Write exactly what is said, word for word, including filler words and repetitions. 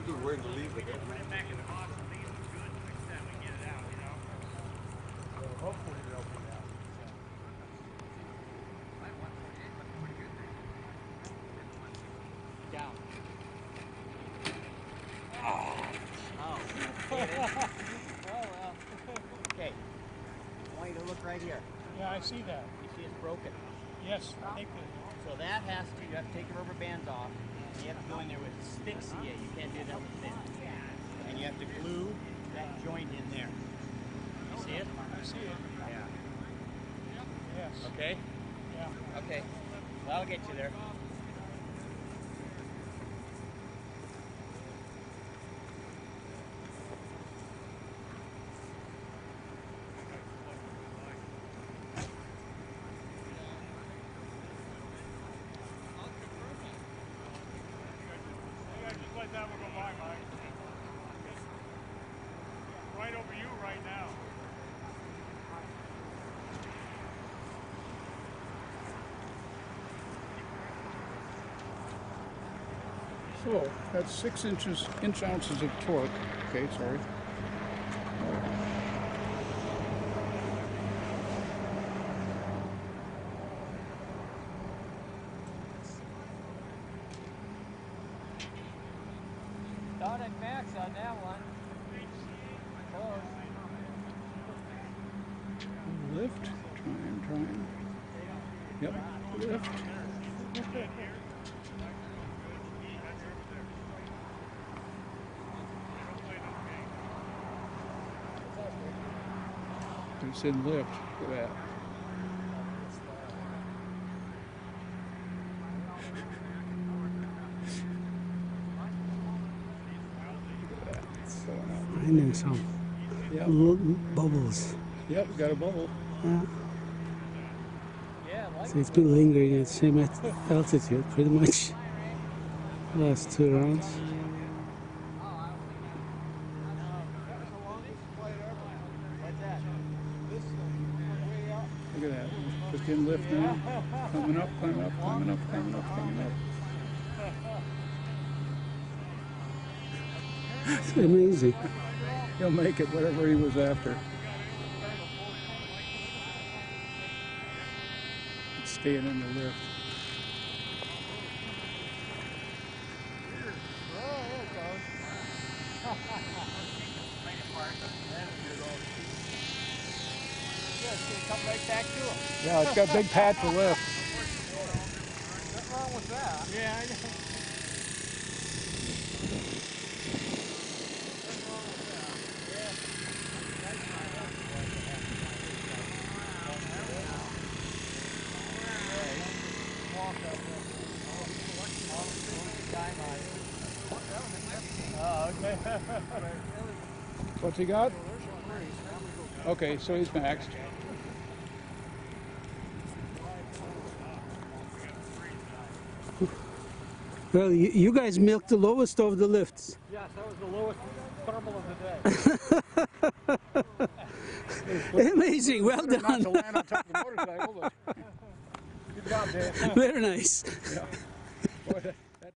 too worried to leave it. Hopefully they'll be out. Down. Oh. Oh. Oh well. Okay. I want you to look right here. Yeah, I see that. You see it's broken. Yes, I think that. So that has to, you have to take the rubber bands off. And you have to go in there with asphyxia. You can't do that with thin. And you have to glue that joint in there. You see it? I see it. Yeah. Yes. Okay? Yeah. Okay. Well, I'll get you there. Let that one go by, Mike. Right over you right now. So that's six inches, inch ounces of torque. Okay, sorry. Thought I'd max on that one. Close. Lift, trying, trying. Yep, lift. It said lift. Look at that. I know some Yep. little bubbles. Yep, got a bubble. Yeah. Yeah, I like So it's been lingering at the same altitude pretty much the last two rounds. Look at that. Just in lift now. Coming up, coming up, coming up, coming up, coming up. It's amazing. He'll make it, whatever he was after. It's staying in the lift. Come right back to him. Yeah, it's got a big patch of lift. What's wrong with that? Yeah, I know. Oh, okay. What's he got? Okay, so he's maxed. Well, you, you guys milked the lowest of the lifts. Yes, that was the lowest thermal of the day. Amazing, well done. Not to land on top of the motorcycle, but good job, Dave. Very nice. Yeah.